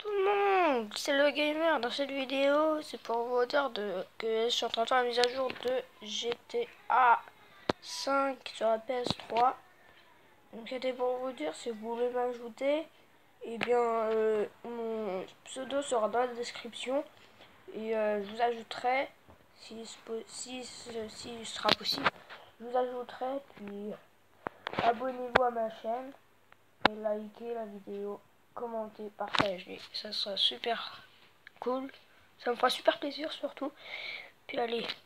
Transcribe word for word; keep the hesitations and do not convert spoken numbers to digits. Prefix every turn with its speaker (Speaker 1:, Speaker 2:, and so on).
Speaker 1: Tout le monde, c'est le gamer. Dans cette vidéo, c'est pour vous dire de, que je suis en train de faire la mise à jour de G T A cinq sur la P S trois. Donc c'était pour vous dire, si vous voulez m'ajouter, et bien euh, mon pseudo sera dans la description et euh, je vous ajouterai si, si ceci sera possible. Je vous ajouterai, puis abonnez-vous à ma chaîne et likez la vidéo, commentez, partagez, ça sera super cool, ça me fera super plaisir surtout. Puis allez,